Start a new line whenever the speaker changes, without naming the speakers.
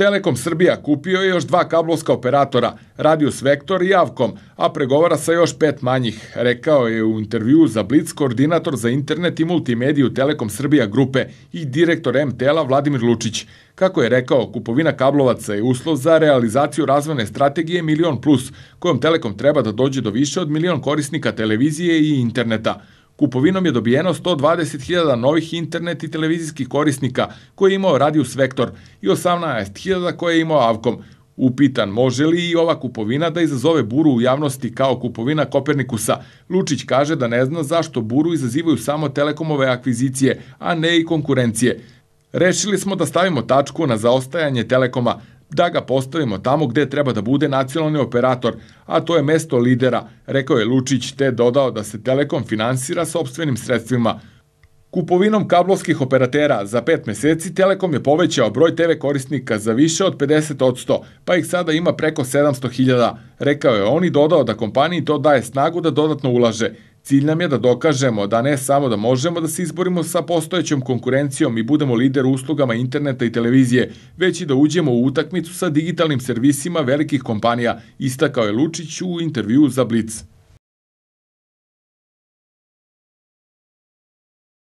Telekom Srbija kupio je još 2 kablovska operatora, Radius Vektor i Avkom, a pregovara sa još 5 manjih, rekao je u intervjuu za Blic koordinator za internet i multimediju Telekom Srbija grupe i direktor MTL-a Vladimir Lučić. Kako je rekao, kupovina kablovaca je uslov za realizaciju razvojne strategije Milion Plus, kojom Telekom treba da dođe do više od 1.000.000 korisnika televizije i interneta. Kupovinom je dobijeno 120.000 novih internet i televizijskih korisnika koje je imao Radius Vektor i 18.000 koje je imao Avkom. Upitan može li i ova kupovina da izazove buru u javnosti kao kupovina Kopernikusa, Lučić kaže da ne zna zašto buru izazivaju samo Telekomove akvizicije, a ne i konkurencije. Rešili smo da stavimo tačku na zaostajanje Telekoma, da ga postavimo tamo gde treba da bude nacionalni operator, a to je mesto lidera, rekao je Lučić, te dodao da se Telekom finansira sopstvenim sredstvima. Kupovinom kablovskih operatera za 5 meseci Telekom je povećao broj TV korisnika za više od 50%, pa ih sada ima preko 700.000, rekao je on i dodao da kompaniji to daje snagu da dodatno ulaže. Cilj nam je da dokažemo da ne samo da možemo da se izborimo sa postojećom konkurencijom i budemo lider u uslugama interneta i televizije, već i da uđemo u utakmicu sa digitalnim servisima velikih kompanija, istakao je Lučić u intervjuu za Blic.